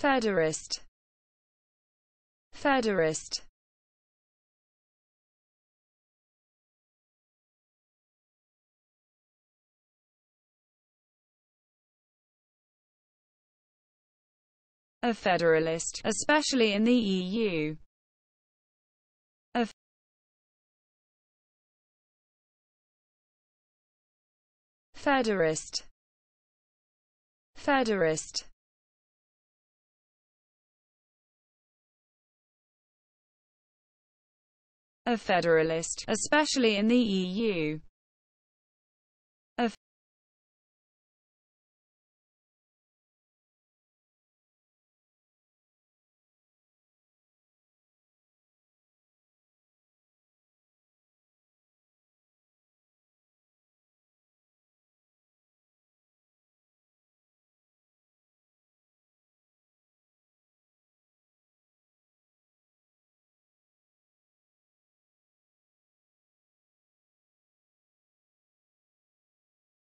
Federast, Federast. A federalist, especially in the EU. A Federast, Federast. A federalist, especially in the EU.